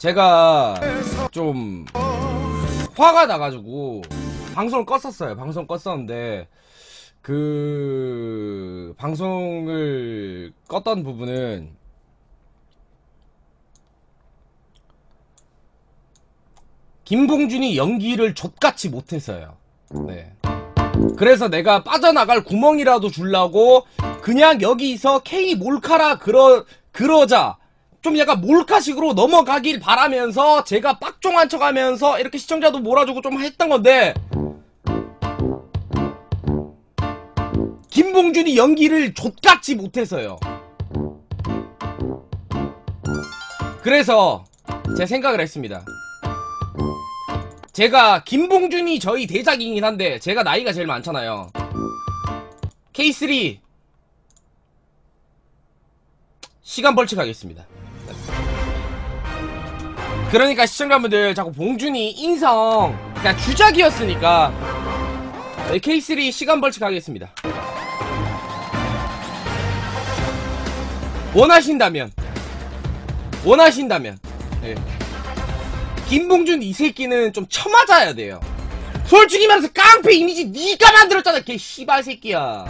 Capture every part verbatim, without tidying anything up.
제가 좀 화가 나가지고 방송을 껐었어요. 방송 껐었는데 그 방송을 껐던 부분은 김봉준이 연기를 족같이 못해서요. 네. 그래서 내가 빠져나갈 구멍이라도 주려고 그냥 여기서 K 몰카라 그러 그러자 좀 약간 몰카식으로 넘어가길 바라면서 제가 빡종한 척하면서 이렇게 시청자도 몰아주고 좀 했던 건데 김봉준이 연기를 족같이 못해서요. 그래서 제가 생각을 했습니다. 제가 김봉준이 저희 대작이긴 한데 제가 나이가 제일 많잖아요. 케이 쓰리 시간 벌칙하겠습니다. 그러니까 시청자분들 자꾸 봉준이 인성 그냥 주작이었으니까 케이 쓰리 시간 벌칙하겠습니다. 원하신다면 원하신다면 네. 김봉준 이 새끼는 좀 쳐맞아야 돼요. 솔직히 말해서 깡패 이미지 니가 만들었잖아 개 씨발 새끼야.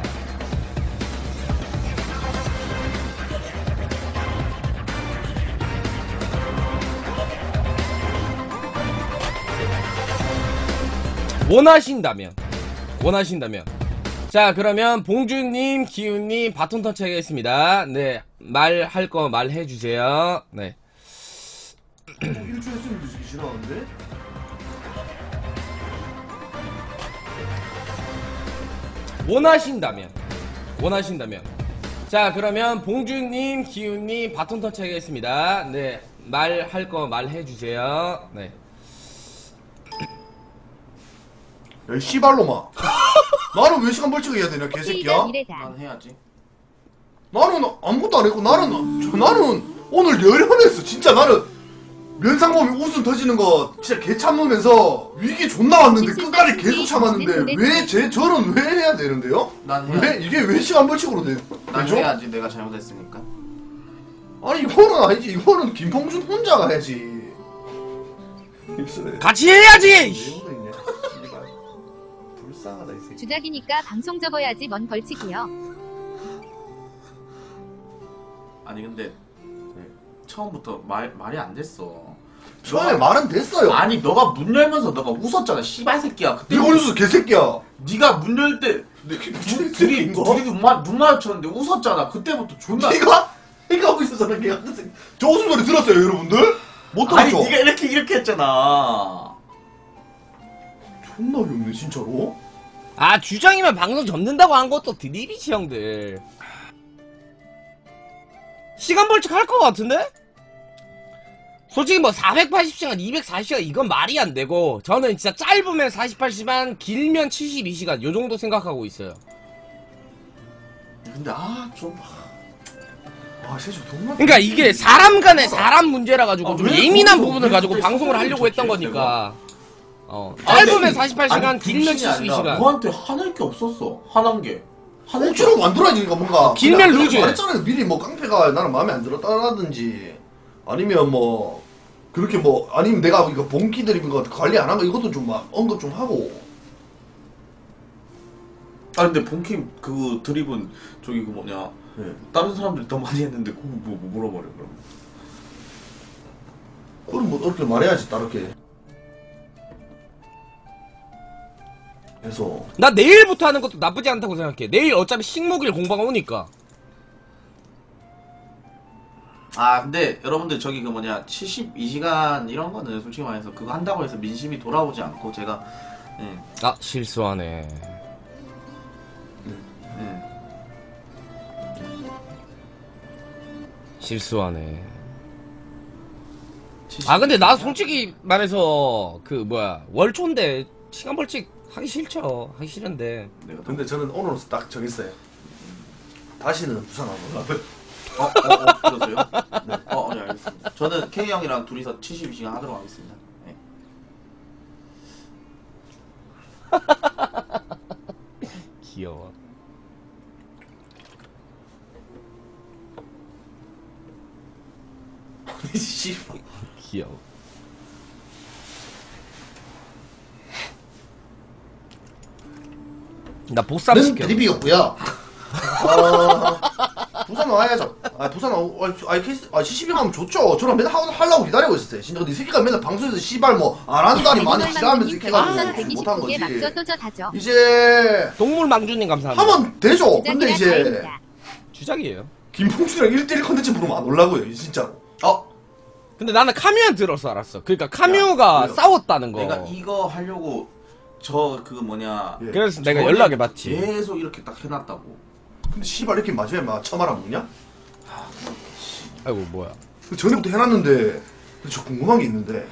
원하신다면 원하신다면 자 그러면 봉준님 기훈님 바톤 터치 하겠습니다. 네 말할 거 말해주세요. 네 일주 했으면 되게 지나는데? 원하신다면 원하신다면 자 그러면 봉준님 기훈님 바톤 터치 하겠습니다. 네 말할 거 말해주세요. 네 야, 이 씨발로마. 나는 왜 시간 벌칙을 해야 되냐, 개새끼야? 난 해야지. 나는 아무것도 안 했고, 나는, 저, 나는 오늘 열연했어. 진짜 나는 면상범이 웃음 터지는 거 진짜 개 참으면서 위기 존나 왔는데 끝까지 계속 참았는데 왜 제, 저는 왜 해야 되는데요? 난 왜? 해야지. 이게 왜 시간 벌칙으로 돼? 난 되죠? 해야지. 내가 잘못했으니까. 아니, 이거는 아니지. 이거는 김봉준 혼자가 해야지. 같이 해야지. 불쌍하다 이 새끼. 주작이니까 방송 접어야지 뭔 벌칙이요. 아니 근데 처음부터 말 말이 안 됐어. 처음에 너가- 말은 됐어요. 아니 너가 문 열면서 너가 웃었잖아. 씨발 새끼야. 그때 네가 어디서 개새끼야. 네가 문 열 때 무슨 둘이 새끼인 거? 둘이 눈, 마, 눈 마주쳤는데 웃었잖아. 그때부터 존나. 네가? 네가 하고 있었잖아. 걔가. 저 웃음소리 들었어요 여러분들? 못 아니 들었죠? 네가 이렇게 이렇게 했잖아. 존나 귀엽네 진짜로. 아 주장이면 방송 접는다고 한 것도 드립이지 형들. 시간 벌칙 할 것 같은데? 솔직히 뭐 사백팔십 시간 이백사십 시간 이건 말이 안 되고 저는 진짜 짧으면 사십팔 시간 길면 칠십이 시간 요 정도 생각하고 있어요. 근데 아좀 아 진짜 정말. 그러니까 이게 사람 간의 사람 문제라 가지고 아, 좀 왜 예민한 거기서 부분을 왜 가지고 갑자기 방송을 스포를 하려고 했던 쳤지, 거니까. 어 아, 근데 짧으면 이- 사십팔 시간 아니, 길면 불신이 칠십이 아니라 시간. 너한테 화낼 게 없었어. 화난 게. 화낼 게 억지로 만들어야지 뭔가. 길면 그냥 루즈. 말했잖아요 미리 뭐 깡패가 나는 마음에 안 들었다라든지 아니면 뭐 그렇게 뭐 아니면 내가 이거 본기 드립인 거 관리 안 한 거 이것도 좀 막 언급 좀 하고. 아 근데 본킴 그 드립은 저기 그 뭐냐 네. 다른 사람들이 더 많이 했는데 그거 뭐, 뭐 물어버려 그럼. 그럼 뭐 이렇게 말해야지 다르게. 그래서 나 내일부터 하는 것도 나쁘지 않다고 생각해. 내일 어차피 식목일 공방가 오니까. 아 근데 여러분들 저기 그 뭐냐 칠십이 시간 이런 거는 솔직히 말해서 그거 한다고 해서 민심이 돌아오지 않고 제가 예, 아 실수하네. 예. 실수하네. 칠십이 아 근데 나 시간? 솔직히 말해서 그 뭐야 월초인데 시간 벌칙 하기 싫죠. 하기 싫은데. 내가 또- 근데 저는 오늘로서 딱 정했어요. 다시는 부산 안 올라. 어? 어? 어? 그러세요? 네. 어, 네 알겠습니다. 저는 K 형이랑 둘이서 칠십이 시간 하도록 하겠습니다. 네. 귀여워. 씨발. 귀여워. 나 보쌈 는 시켜. 드립이었고요. 어, 부산 와야죠. 아 부산 와, 아 케이스 아 씨씨비 가면 좋죠. 저는 맨날 하, 하려고 기다리고 있었어요. 진짜 근데 이 새끼가 맨날 방송에서 씨발 뭐 안 한다니 많이 지랄하면서 이렇게 해가지고 못한 거지. 이제 동물 망주님 감사합니다. 하면 되죠. 근데 이제 주작이에요. 김풍준이랑 일 대일 컨텐츠 부르면 안 올라고요, 진짜로. 어? 근데 나는 카뮤한 들어서 알았어. 그러니까 카뮤가 왜요? 싸웠다는 거. 내가 이거 하려고 저 그 뭐냐. 예. 그래서 내가 저번에 연락해 봤지. 계속 이렇게 딱 해놨다고. 근데 씨발 이렇게 마지막에 막 처말 안 먹냐? 아이고 뭐야. 그 전에부터 해놨는데 근데 저 궁금한 게 있는데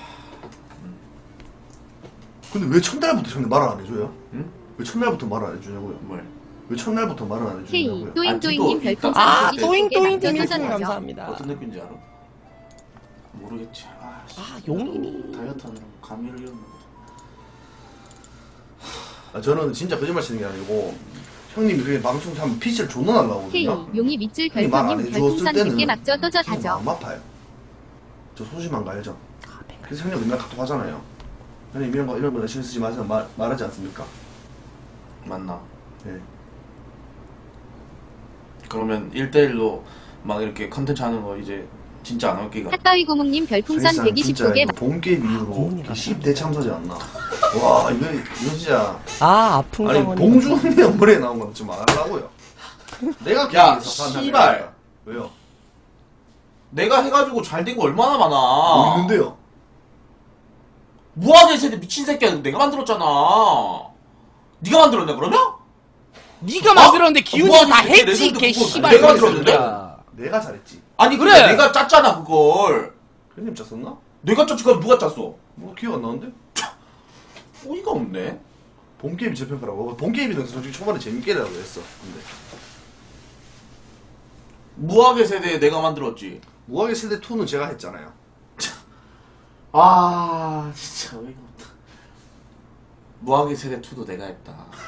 근데 왜 첫날부터 저는 말을 안 해줘요? 응? 왜 첫날부터 말을 안 해주냐고요? 뭘? 왜 첫날부터 말을 안 K 해주냐고요? 또잉또잉님 별풍선 아 구십오 개 또잉또잉님 낙전 일분 도전하죠. 감사합니다. 어떤 느낌인지 알아? 모르겠지. 아, 씨. 아 용인이. 다이어트 하느라고 감미를 잃었나 보다. 아, 저는 진짜 거짓말 치는 게 아니고 형님이 그게 방송 하면 피시를 존나 날라오거든요. K 용이 밑줄 형이 말안 별풍님 해줬을 별풍선 백 개 때는 낙전 형이 도전하죠. 마음 아파요. 저 소심한 거 알죠? 그래서 형님 맨날 카톡 하잖아요. 형님 이런 거 이런 거 신경 쓰지 마세요 말, 말하지 않습니까? 맞나? 예. 그러면 일 대일로 막 이렇게 컨텐츠 하는 거 이제 진짜 안 할 기가. 핫바위 고묵님 별풍선 사실상 백이십오 진짜 개 이거 본게임 이후로 고문이다. 십 대 참사지 않나? 와 이거 이거 진짜 아 아픈 아니 강원이. 봉준이 엄벌에 나온 건 좀 안 하려고요. 내가 야, 게임에서 판단을 씨발. 해야겠다. 왜요? 내가 해가지고 잘 된 거 얼마나 많아. 뭐 있는데요? 무하게 세대 미친 새끼야. 내가 만들었잖아. 네가 만들었냐 그러면? 네가 만들었는데 기훈이가 뭐 다 하는 새끼 했지. 레전드 개 그거 씨발. 내가 이거 만들었는데? 새끼야. 내가 잘했지. 아니 그래. 그래 내가 짰잖아 그걸. 형님 짰었나? 내가 짰지 그럼 누가 짰어? 뭐 기억 안 나는데? 어이가 없네. 본게임이 제 평가라고. 본게임이는 솔직히 초반에 재밌게 하려고 했어. 근데 무하게 세대 내가 만들었지. 무하게 세대 이는 제가 했잖아요. 아 진짜 어이가 없다. 무하게 세대 이도 내가 했다.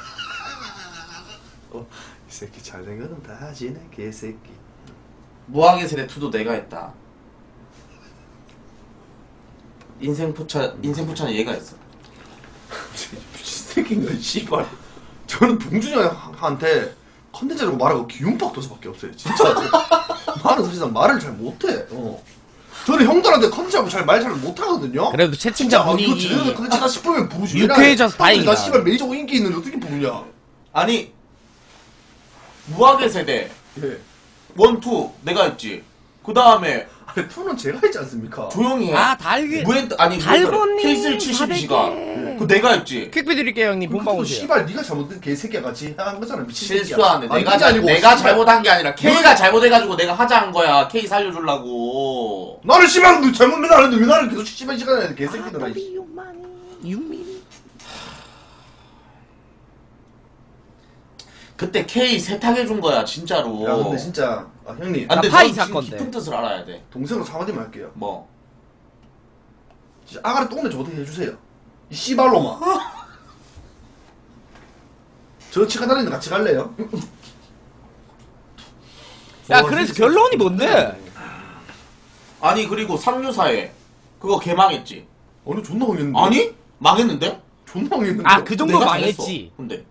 어, 이 새끼 잘된 거는 다 하지네 개새끼. 무하게 세대 이도 내가 했다. 인생 포차 인생 포차는 얘가 했어. 미친 새끼인가 씨발. 저는 봉준이 형한테 컨텐츠라고 말하고 기운박도서밖에 없어요 진짜. 나는 사실상 말을 잘 못해. 어. 저는 형들한테 컨텐츠하고 잘 말 잘 못하거든요. 그래도 채팅창 진짜, 아, 이거 분위기 제대로 컨텐츠다 싶으면 부르지. 유쾌해져서 다행이다. 나 씨발 메이저고 인기 있는데 어떻게 부르냐. 아니 무하게 세대 예. 원, 투 내가 했지. 그 다음에 아니 이는 제가 했지 않습니까? 조용히 해. 아 달기 무엔 아니 달고님 케이스를 칠십이 시간 그 내가 했지. 퀵비 드릴게요 형님. 본방 그것도 오세요. 씨발 네가 잘못된 개새끼야 같이 한 거잖아 미친 새끼야. 실수하네. 아니, 내가 그게 자, 아니고 내가 씨발, 잘못한 게 아니라 K가 잘못해가지고 내가 하자한 거야. K 살려주려고. 나를 씨발 너 잘못 맨날 하는데 왜 나를 계속 씨발 시간에 개새끼들아. 이 육만이 육미니. 그때 K 세탁해준 거야 진짜로. 야 근데 진짜 아, 형님 아, 근데 나 파이 넌 지금 사건데. 깊은 뜻을 알아야 돼. 동생으로 사과드리면 할게요. 뭐? 진짜 아가리 똥내 좀 어떻게 해주세요. 이 씨발로마. 저 치과 다니는데 같이 갈래요? 야 와, 그래서 진짜 결론이 진짜 뭔데? 아니 그리고 삼류사회 그거 개망했지. 어느 존나 망했는데. 아니? 망했는데? 존나 망했는데. 아 그 정도 내가 망했지. 잘했어. 근데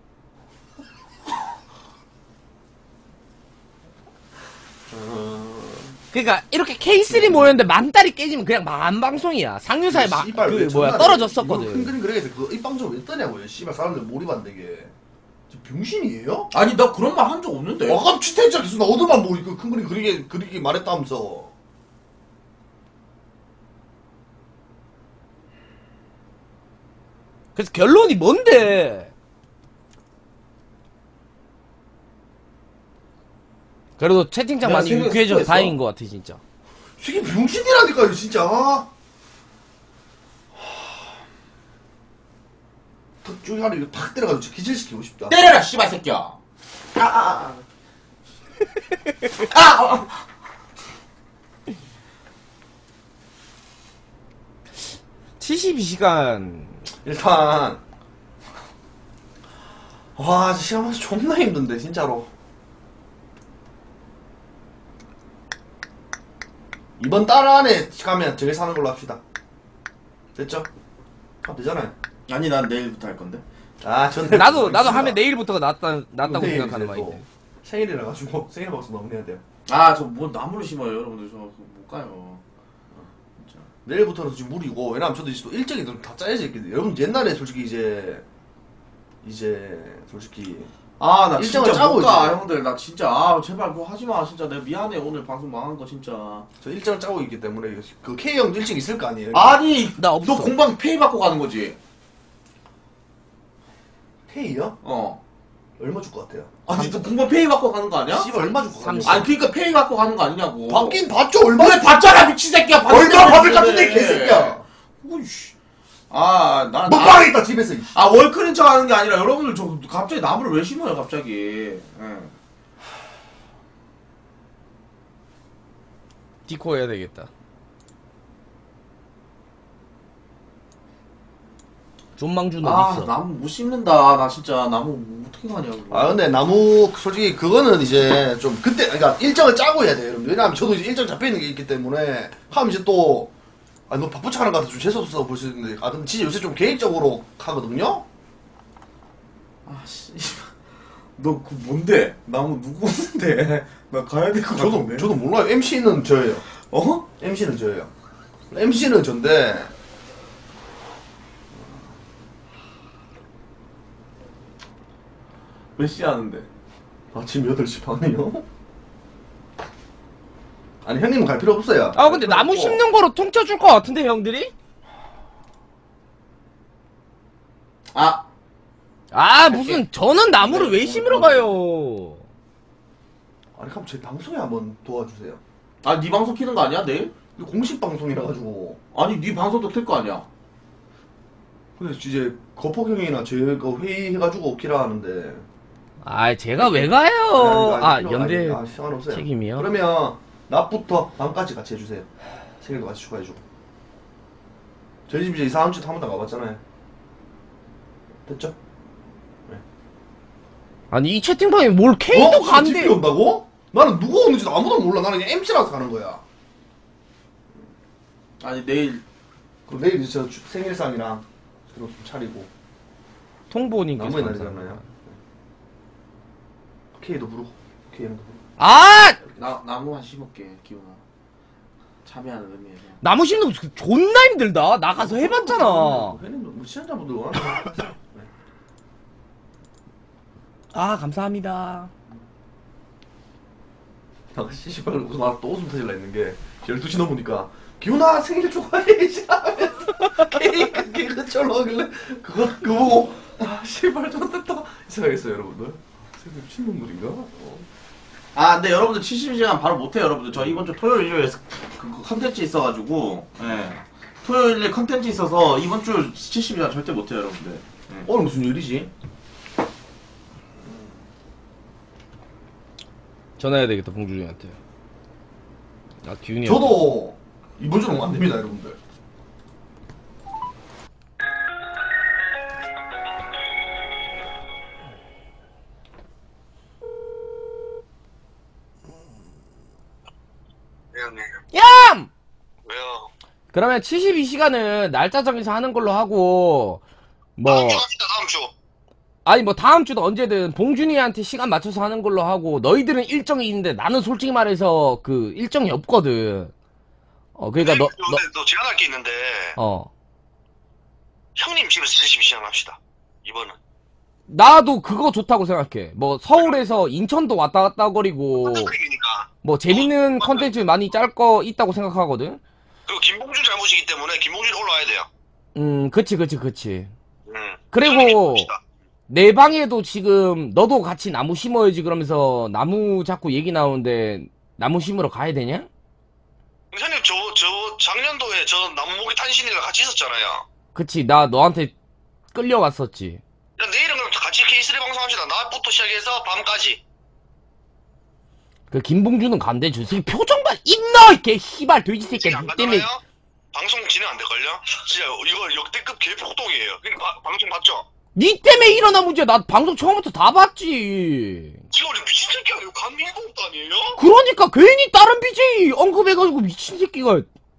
그러니까 이렇게 케이 쓰리 모였는데 만달이 깨지면 그냥 망한 방송이야. 상류사에 막 씨발, 그 왜 뭐야 전날에 떨어졌었거든. 이거 큰 그림 그려야 그 입방정 왜 뜨냐고요. 씨발 사람들 몰입 안 되게. 저 병신이에요? 아니 나 그런 말 한 적 없는데. 아까 치태자 계속 나 어디만 뭐 이거 큰 그림 그리게 그리기 말했다면서. 그래서 결론이 뭔데? 그래도 채팅창 내가 많이 새벽에 유쾌해져서 스포했어. 다행인 것 같아 진짜. 이게 병신이라니까요 진짜. 아. 턱 쪼가리 이거 탁 때려가지고 진짜 기절시키고 싶다. 때려라 씨발 새끼야. 아, 아, 아. 아, 아. 칠십이 시간 일단 와 시간 봐서 존나 힘든데 진짜로. 이번 달 안에 가면 저기 사는 걸로 합시다. 됐죠? 하면 되잖아요. 아니 난 내일부터 할 건데. 아, 전 나도 나도 하면 내일부터가 낫다 낫다고 내일 생각하는 이제 또 마인드. 생일이라 가지고 생일 박수 너무 내야 돼요. 아 저 뭐 나무를 심어요 여러분들. 저 못 가요. 진짜. 내일부터는 지금 무리고, 왜냐면 저도 이제 또 일정이 좀 다 짜여져 있거든요. 여러분 옛날에 솔직히 이제 이제 솔직히 아 나 일정을 진짜 짜고 못 가 이제. 형들. 나 진짜 아 제발 그거 하지 마. 진짜 내가 미안해 오늘 방송 망한 거 진짜. 저 일정을 짜고 있기 때문에 그 K 형도 일정 있을 거 아니에요. 아니 나 없어. 너 공방 페이 받고 가는 거지? K요? 어. 얼마 줄 것 같아요? 아니 너 공방 페이 받고 가는 거 아니야? 씨발 얼마 줄 것 같아요? 삼십. 아니 그니까 페이 받고 가는 거 아니냐고. 받긴 받죠. 얼마 왜 받잖아 미친 새끼야. 얼마 받을 같은데 개새끼야. 오이씨. 아, 난. 못 받겠다 집에서. 이씨. 아, 월클인 척 하는 게 아니라 여러분들 저 갑자기 나무를 왜 심어요, 갑자기. 예. 디코 해야 되겠다. 존망준 어디 아, 있어? 나무 못 심는다. 나 진짜 나무 어떻게 가냐고. 아 근데 나무 솔직히 그거는 이제 좀 그때 그러니까 일정을 짜고 해야 돼요. 여러분. 왜냐하면 저도 이제 일정 잡혀 있는 게 있기 때문에 하면 이제 또 아 너 바쁘지 않은 것 같아 좀 재수 없어서 볼 수 있는데 아 근데 진짜 요새 좀 계획적으로 하거든요. 아, 씨. 너 그 뭔데? 나무 누구 오는데? 나 가야 될 것 저도 같은데. 저도 몰라요. 엠씨는 저예요. 어? 엠씨는 저예요. 엠씨는 전데 몇 시 하는데? 아침 여덟 시 반이요? 아니 형님은 갈 필요 없어요. 아 근데 나무 심는 거로 통쳐줄 것 같은데 형들이? 아, 아 무슨 저는 나무를 왜 심으러 가요? 아니 그럼 제 방송에 한번 도와주세요. 아, 네 방송 키는 거 아니야, 내일? 이거 공식 방송이라 가지고. 아니, 네 방송도 킬 거 아니야? 근데 이제 거폭 형이나 제가 회의 해가지고 키라 하는데. 아 제가 왜 가요? 아니, 아 아니, 필요- 연대 아니, 아, 시간 없어요. 책임이요? 그러면 낮부터 밤까지 같이 해주세요. 생일도 같이 축하해주고. 저희 집 이제 이사 한 주도 한 번도 안 가봤잖아요. 됐죠? 아니 이 채팅방에 뭘 K도 어? 간대. 집에 온다고? 나는 누구 오는지도 아무도 몰라. 나는 그냥 엠씨라서 가는 거야. 아니, 내일. 그럼 내일 이제 저 주- 생일상이랑 그리고 좀 차리고 통보님께서 나무의 감사합니다. 날이잖아요. K도 부르고 K는 부르고. 아 나, 나무 한 심을게, 기훈아. 참여하는 의미에서. 나무 심는 거 존나 힘들다. 나가서 해봤잖아. 회는 뭐 시청자분들 원하는 아 감사합니다. 아, 씨발, 무슨 나또 웃음 터질라 했는 게, 열두 시 넘으니까, 기훈아, 생일 축하해야지 하면서, 케이크, 케이크 쩔어길래, 그거, 그거 보고, 아, 씨발, 좋겠다. 생각했어요, 여러분들. 생일 미친놈들인가? 어. 아, 근데 여러분들 칠십 시간 바로 못해요, 여러분들. 저 이번 주 토요일, 일요일 그, 그 컨텐츠 있어가지고, 예. 토요일에 컨텐츠 있어서 이번 주 칠십 시간 절대 못해요, 여러분들. 예. 오늘 무슨 요일이지? 전화해야 되겠다 봉준이한테. 아 기훈이. 저도, 이번 주는 안 됩니다, 여러분들. 네, 형님. 얌! 왜요? 그러면 칠십이 시간은 날짜 정해서 하는 걸로 하고 뭐 다음 주 합시다, 다음 주. 아니 뭐 다음 주도 언제든 봉준이한테 시간 맞춰서 하는 걸로 하고 너희들은 일정이 있는데 나는 솔직히 말해서 그 일정이 없거든. 어 그러니까 너 근데 너, 너 제안할 게 있는데, 너 어 형님 집에서 칠십이 시간 합시다. 이번은. 나도 그거 좋다고 생각해. 뭐 서울에서 인천도 왔다 갔다 거리고 컨텐츠이니까. 뭐 재밌는 컨텐츠 많이 짤 거 있다고 생각하거든. 그리고 김봉준 잘못이기 때문에 김봉준이 올라와야 돼요. 음 그치 그치 그치. 응. 그리고 형님 봅시다. 내 방에도 지금 너도 같이 나무 심어야지 그러면서 나무 자꾸 얘기 나오는데 나무 심으러 가야 되냐? 형님, 저, 저, 작년도에 저 나무모기 탄신이랑 같이 있었잖아요. 그치 나 너한테 끌려갔었지. 야, 내일은 그럼 같이 케이쓰리 방송합시다. 낮부터 시작해서 밤까지. 그 김봉준은 간대. 저 새끼 표정 봐. 입너 이개 씨발 돼지 새끼야. 진짜 안 니 때문에 가잖아요? 방송 진행 안 될걸요? 진짜 이거 역대급 개폭동이에요. 그냥 바- 방송 봤죠? 니 때문에 일어난 문제야. 나 방송 처음부터 다 봤지. 지금 우리 미친 새끼야. 이거 간민공도 아니에요? 그러니까 괜히 다른 비제이 언급해가지고 미친 새끼가.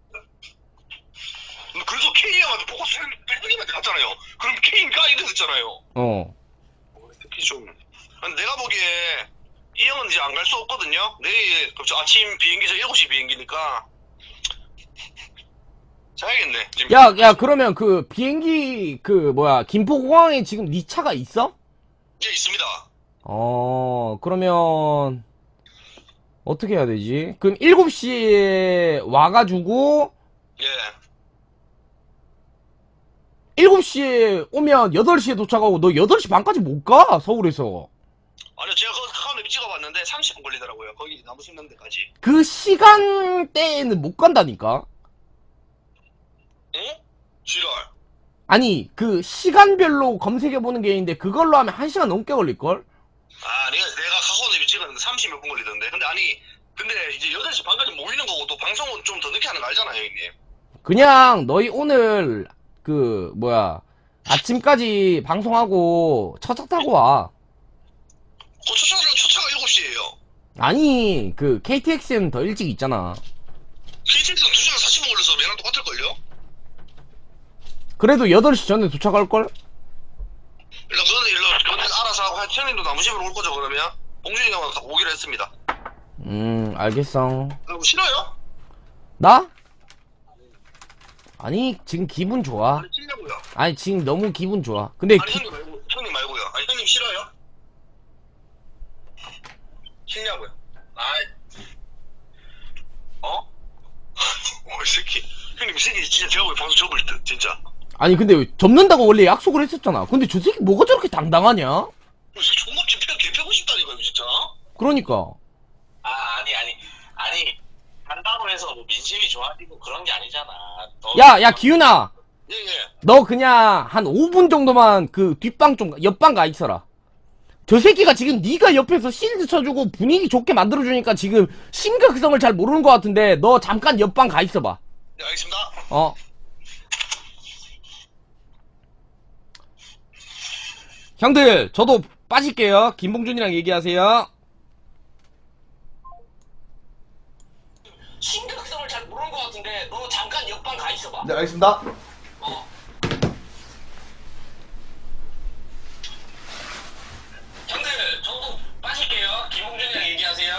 그래서 K 형한테 보고 형님한테 갔잖아요. 그럼 K인가 이랬었잖아요. 어. 특히 좀 내가 보기에 이 형은 이제 안 갈 수 없거든요. 내일 그 아침 비행기 저 일곱 시 비행기니까 자야겠네. 지금. 야, 야, 그러면 그 비행기 그 뭐야 김포공항에 지금 네 차가 있어? 예, 있습니다. 어, 그러면 어떻게 해야 되지? 그럼 일곱 시에 와가지고 예. 일곱 시에 오면 여덟 시에 도착하고 너 여덟 시 반까지 못 가? 서울에서. 아니요, 제가 그 카카오맵 찍어봤는데 삼십 분 걸리더라고요. 거기 나무 심는 데까지. 그 시간대에는 못 간다니까? 응? 지랄. 아니, 그 시간별로 검색해보는 게 있는데 그걸로 하면 한 시간 넘게 걸릴걸? 아, 내가, 내가 카카오맵 찍었는데 삼십 몇 분 걸리던데. 근데 아니, 근데 이제 여덟 시 반까지 모이는 거고 또 방송은 좀 더 늦게 하는 거 알잖아요, 형님. 그냥 너희 오늘 그 뭐야 아침까지 방송하고 첫 차 타고 와. 그 초차가, 초차가 일곱 시에요. 아니 그 케이티엑스는 더 일찍 있잖아. 케이티엑스는 두 시간 사십 분 걸려서 얘랑 똑같을걸요? 그래도 여덟 시 전에 도착할걸? 일단 그거는 일로, 그거는 알아서 하고, 형님도 나무집으로 올 거죠, 그러면? 봉준이 형은 오기로 했습니다. 음 알겠어. 어, 싫어요? 나? 아니 지금 기분 좋아. 아니, 싫냐고요? 아니 지금 너무 기분 좋아. 근데 아니, 기- 형님 말고, 형님 말고요. 아니, 형님 싫어요? 싫냐고요? 아이. 어? 어, 이 새끼. 형님, 이 새끼 진짜 제가 보기 방송 접을 듯, 진짜. 아니 근데 접는다고 원래 약속을 했었잖아. 근데 저 새끼 뭐가 저렇게 당당하냐? 이 새끼 존나 진짜 개 패고 싶다니까요, 진짜. 그러니까. 아, 아니, 아니, 아니, 간다고 해서 뭐 민심이 좋아지고 그런 게 아니잖아. 더- 야, 야, 기훈아. 예, 예. 너 그냥 한 오 분 정도만 그 뒷방 좀, 옆방 가 있어라. 저 새끼가 지금 네가 옆에서 실드 쳐주고 분위기 좋게 만들어주니까 지금 심각성을 잘 모르는 것 같은데 너 잠깐 옆방 가 있어봐. 네, 알겠습니다. 어. 형들, 저도 빠질게요. 김봉준이랑 얘기하세요. 심각성을 잘 모르는 것 같은데 너 잠깐 옆방 가 있어봐. 네, 알겠습니다. 어. 형들, 저도 빠질게요. 김홍준이랑 얘기하세요.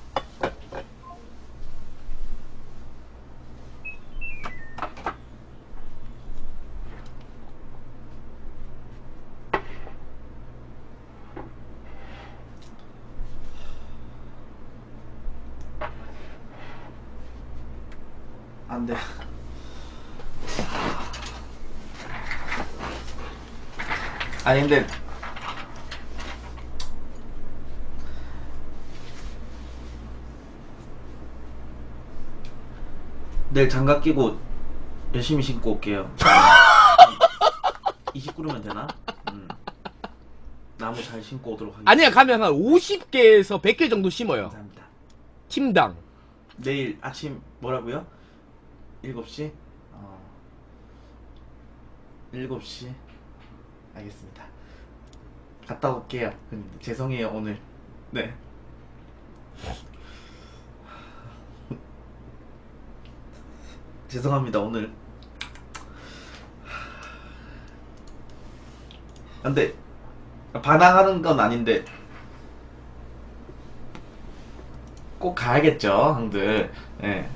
안 돼. 아니 근데 내일 장갑 끼고 열심히 신고 올게요. 이십구 루면 되나? 음. 나무 잘 신고 오도록 하겠습니다. 아니야, 가면 한 오십 개에서 백 개 정도 심어요. 감사합니다. 팀당. 내일 아침 뭐라고요? 일곱 시? 어. 일곱 시? 알겠습니다. 갔다 올게요. 근데 죄송해요, 오늘. 네. 죄송합니다, 오늘. 근데, 반항하는 건 아닌데, 꼭 가야겠죠, 형들. 예.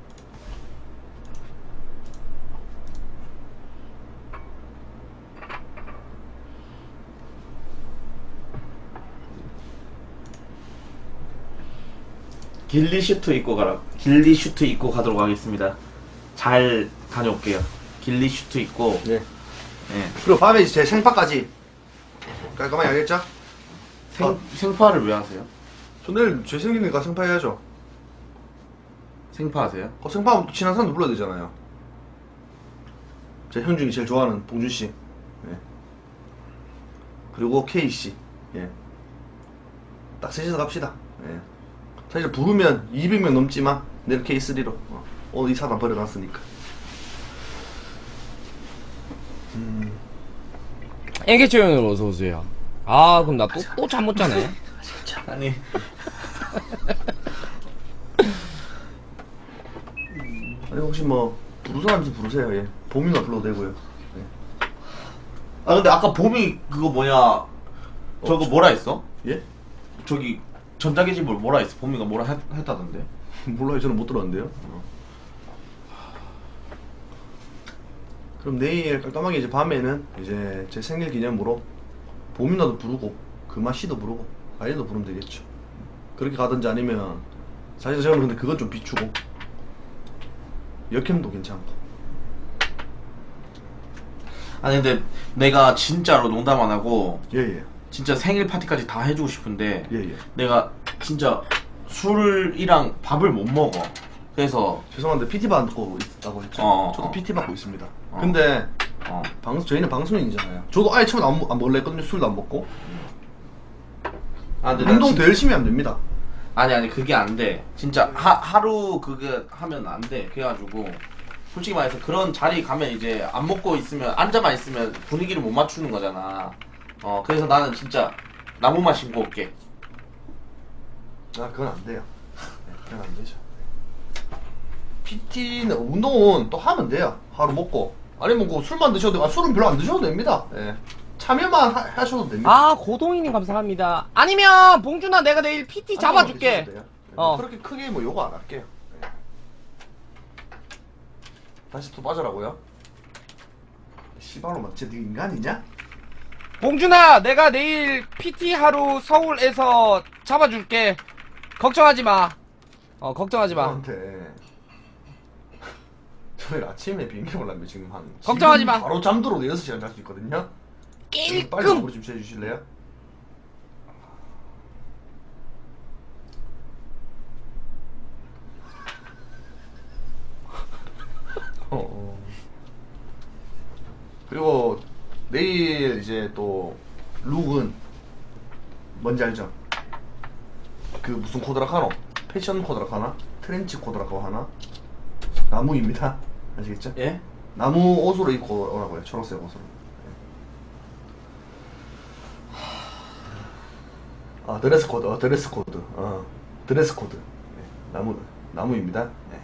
길리 슈트 입고 가라. 길리 슈트 입고 가도록 하겠습니다. 잘 다녀올게요. 길리 슈트 입고. 네. 예. 그리고 밤에 제 생파까지 깔끔하게 알겠죠? 생, 어. 생파를 왜 하세요? 저 내일 제 생일이니까 생파 해야죠. 생파 하세요? 어, 생파하면 또 친한 사람도 불러야 되잖아요. 제 형 중에 제일 좋아하는 봉준씨. 예. 그리고 K씨. 예. 딱 셋이서 갑시다. 예. 사실 부르면 이백 명 넘지만 내일 케이 쓰리로. 어. 오늘 이 사단 버려놨으니까. 음. 앵개초 형님 어서오세요. 아, 그럼 나 또, 또 잠 못 자네. 아니 아니 혹시 뭐 부르사하면서 부르세요. 예. 봄이나 불러도 되고요. 예. 아 근데 아까 봄이 그거 뭐냐 저거 뭐라 했어? 예? 저기 전자기집을 뭐라 했어? 봄이가 뭐라 했, 했다던데. 몰라요. 저는 못 들었는데요. 어. 그럼 내일 깔끔하게 이제 밤에는 이제 제 생일 기념으로 봄이나도 부르고 금아씨도 부르고 아이도 부르면 되겠죠. 그렇게 가든지 아니면 사실 저는 근데 그건 좀 비추고 역캠도 괜찮고. 아니 근데 내가 진짜로 농담 안 하고 예예. 진짜 생일 파티까지 다 해주고 싶은데 예예. 내가 진짜 술이랑 밥을 못 먹어. 그래서 죄송한데 피티 받고 있다고 했죠. 어, 저도 어. 피티 받고 있습니다. 어. 근데 어. 방송 저희는 방송인이잖아요. 저도 아예 처음에 안, 먹- 안 먹을래 했거든요. 술도 안 먹고. 아, 근데 난 운동 진- 더 열심히 하면 됩니다. 아니 아니 그게 안 돼. 진짜 하, 하루 그게 하면 안 돼. 그래가지고 솔직히 말해서 그런 자리 가면 이제 안 먹고 있으면 앉아만 있으면 분위기를 못 맞추는 거잖아. 어 그래서 나는 진짜 나무만 신고 올게. 아 그건 안 돼요. 네, 그건 안 되죠. 피티는 운동은 또 하면 돼요. 하루 먹고 아니면 그 술만 드셔도 되고 아, 술은 별로 안 드셔도 됩니다. 예. 참여만 하, 하셔도 됩니다. 아 고동이님 감사합니다. 아니면 봉준아 내가 내일 피티 잡아줄게. 드셔도 돼요. 네, 어. 그렇게 크게 뭐 요구 안 할게요. 네. 다시 또 빠져라고요? 씨발로만 진짜 네 인간이냐? 봉준아 내가 내일 피티 하루 서울에서 잡아줄게. 걱정하지 마. 어 걱정하지 마. 저한테 저 내일 아침에 비행기 올라면 지금 한 걱정하지 지금 마. 바로 잠들어도 여섯 시간 잘 수 있거든요. 좀 빨리 낄끔. 마무리 좀 해주실래요? 어, 어. 그리고 내일 이제 또 룩은 뭔지 알죠? 그 무슨 코드라카 하나? 패션 코드라카 하나? 트렌치 코드라카 하나? 나무입니다. 아시겠죠? 예? 나무 옷으로 입고 오라고요. 초록색 옷으로. 아 드레스 코드, 어, 드레스 코드, 어, 드레스 코드. 네, 나무 나무입니다. 네.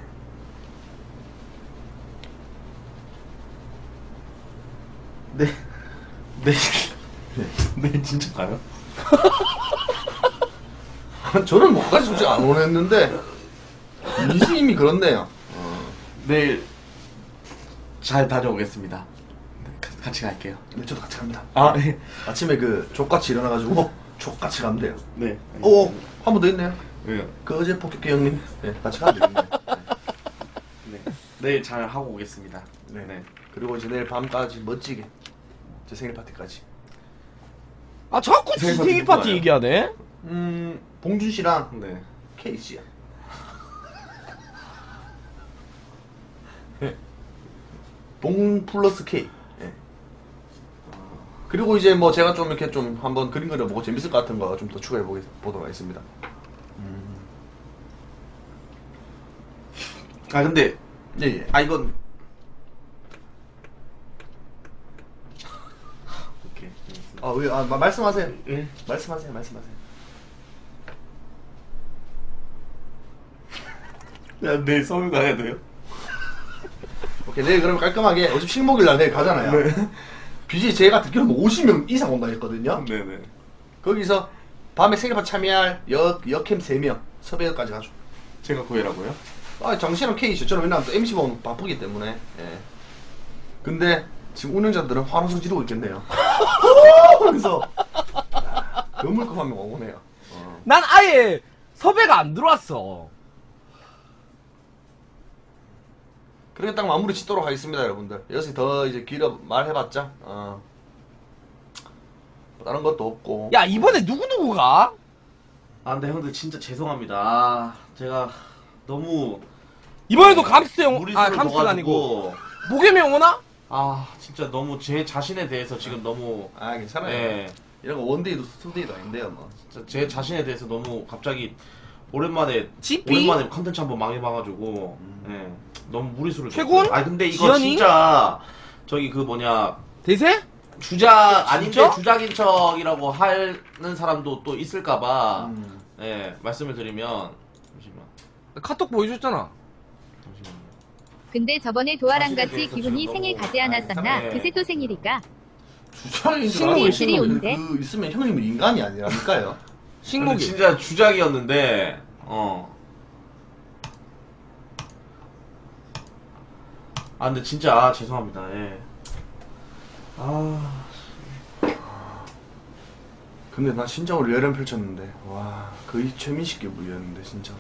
네. 네. 네 진짜 가요? 저는 뭐까지 솔직히 안 원했는데 민심이 그렇네요. 내일 잘 다녀오겠습니다. 네, 가- 같이 갈게요. 네, 저도 같이 갑니다. 아 네. 아침에 그 족같이 일어나가지고 족같이 가면 돼요. 네. 오, 한 분 더 있네요. 왜요? 그 어제 폭격기 형님. 네, 같이 가면 되겠네. 네. 내일 잘 하고 오겠습니다. 네. 네. 그리고 이제 내일 밤까지 멋지게 제 생일 파티까지. 아 자꾸 지 생일 파티 생일 파티 누구나요? 얘기하네. 음, 봉준 씨랑 네. 케이 씨야. 봉 플러스 K. 예. 그리고 이제 뭐 제가 좀 이렇게 좀 한번 그림 그려보고 재밌을 것 같은 거 좀 더 추가해 보겠, 보도록 하겠습니다. 아 근데 예, 예. 아 이건 오케이. 알겠습니다. 아, 왜, 아, 마- 말씀하세요. 예. 말씀하세요, 말씀하세요. 야 내일 서울 가야 돼요? 오케이, 내일 그러면 깔끔하게, 어차피 식목일 날 내일 가잖아요. 비지 제가 듣기로는 오십 명 이상 온다 했거든요. 네네. 거기서 밤에 생일 파티 참여할 여, 여캠 세 명, 섭외까지 가죠. 제가 구해라고요? 아, 정신은 K죠. 저는 왜냐면 또 엠씨번 바쁘기 때문에. 예. 근데 지금 운영자들은 환호성 지르고 있겠네요. 그래서 너물급 한 명 오네요. 어. 난 아예 섭외가 안 들어왔어. 그렇게 딱 마무리 짓도록 하겠습니다, 여러분들. 여기서 더 이제 길어 말해봤자, 어. 뭐 다른 것도 없고. 야 이번에 누구 누구 가? 아 근데 형들 진짜 죄송합니다. 아, 제가 너무 이번에도 감스 형, 무리수를 아 감스가 아니고 둬가지고 목요명 오나? 아 진짜 너무 제 자신에 대해서 지금 너무 아, 괜찮아요. 예 이런 거 원데이도 투데이도 아닌데요, 뭐. 진짜 제 자신에 대해서 너무 갑자기 오랜만에 지피? 오랜만에 컨텐츠 한번 망해봐가지고 예 너무 무리수를 최군? 줬어요. 아 근데 이거 지연이? 진짜 저기 그 뭐냐 대세? 주작 아닌데 진짜? 주작인 척이라고 하는 사람도 또 있을까봐 음. 예, 말씀을 드리면 잠시만. 카톡 보여줬잖아. 잠시만요. 근데 저번에 도아랑 사실에 같이 대해서 기분이 지금 생일 너무- 가지 않았었나? 네. 그새 또 생일이가. 주장인 줄 신곡이 알고 신곡이 온대. 그 있으면 형님은 인간이 아니라니까요. 근데 식목이. 진짜 주작이었는데 어. 아 근데 진짜 아, 죄송합니다. 예. 아 근데 나 진짜 오늘 열연 펼쳤는데 와 거의 최민식 기분이었는데 진짜.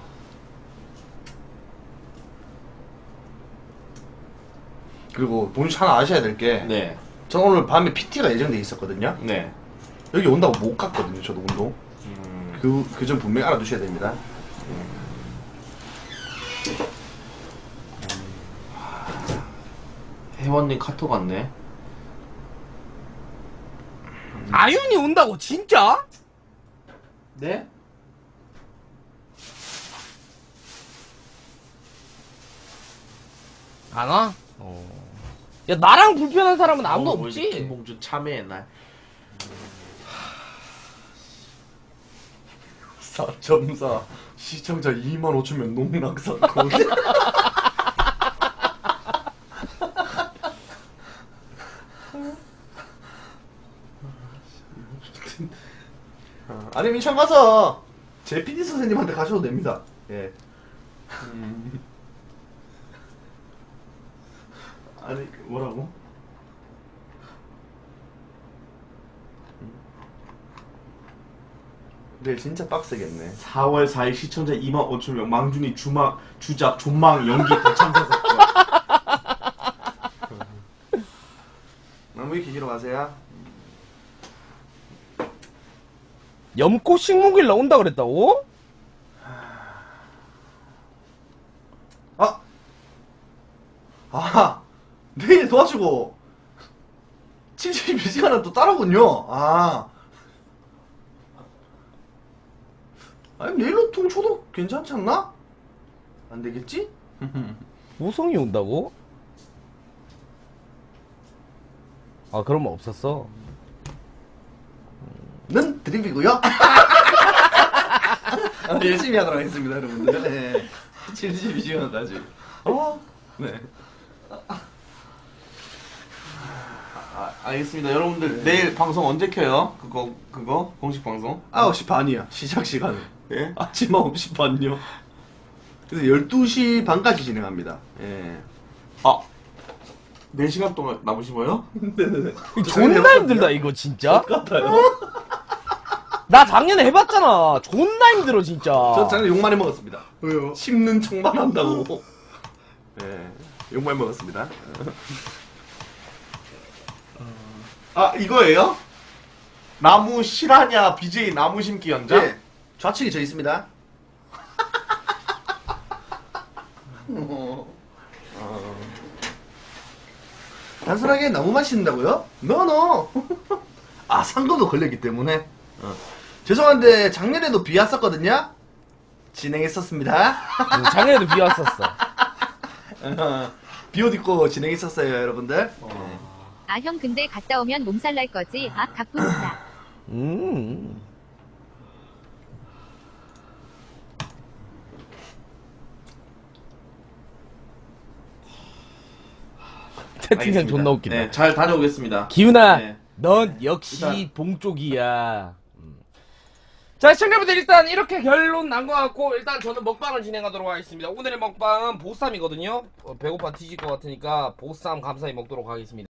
그리고 본인 하나 아셔야 될 게 네. 전 오늘 밤에 피티가 예정돼 있었거든요. 네. 여기 온다고 못 갔거든요. 저도 운동. 음, 그 그 점 분명히 알아두셔야 됩니다. 혜원님 카톡 왔네. 아윤이 온다고 진짜? 네? 안 와? 어. 야 나랑 불편한 사람은 아무도 어, 없지. 김봉준 참여의 날. 사 점 사 시청자 이만 오천 명 농락사건. 아니면 인천 가서 제 피디 선생님한테 가셔도 됩니다. 예. 음. 아니 뭐라고? 내일 진짜 빡세겠네. 사월 사일 시청자 이만 오천 명 망준이 주막 주작 존망 연기 대참사 사건. 너무 이렇게 길어 가세요. 염꽃 식목일 나온다 그랬다고? 아, 아, 내일 도와주고 칠십이 시간은 또 따로군요. 아, 아니 내일로 통초도 괜찮지 않나? 안 되겠지? 우성이 온다고? 아 그러면 없었어. 는 드립이고요. 열심히 하도록 하겠습니다, 여러분들. 네. 칠십이 시간까지. 어? 네. 아, 알겠습니다. 여러분들 내일 방송 언제 켜요? 그거 그거 공식 방송? 아홉 시 반이야, 시작 시간은. 예? 아침 아홉 시 반요. 그래서 열두 시 반까지 진행합니다. 예. 아, 네 시간 동안 남으신 거예요? 네네네. 존나 힘들다 이거 진짜. 같아요. 나 작년에 해봤잖아. 존나 힘들어 진짜. 저 작년에 욕 많이 먹었습니다. 왜요? 씹는 척만 한다고. 예. 욕 많이 먹었습니다. 아 이거예요? 나무 실하냐 비제이 나무 심기 연장? 예. 좌측에 저 있습니다. 어. 어. 단순하게 나무만 심는다고요? 노노. 아 상금도 걸렸기 때문에. 어. 죄송한데 작년에도 비 왔었거든요. 진행했었습니다. 응, 작년에도 비 왔었어. 어, 비옷 입고 진행했었어요, 여러분들. 아 형 근데 갔다 오면 몸살 날 거지. 아 가뿐이다. 음. 채팅창 알겠습니다. 존나 웃기다. 네, 잘 다녀오겠습니다. 기훈아, 네. 넌 역시 일단- 봉쪽이야. 음. 자, 시청자분들 일단 이렇게 결론 난 것 같고 일단 저는 먹방을 진행하도록 하겠습니다. 오늘의 먹방은 보쌈이거든요. 어, 배고파 뒤질 것 같으니까 보쌈 감사히 먹도록 하겠습니다.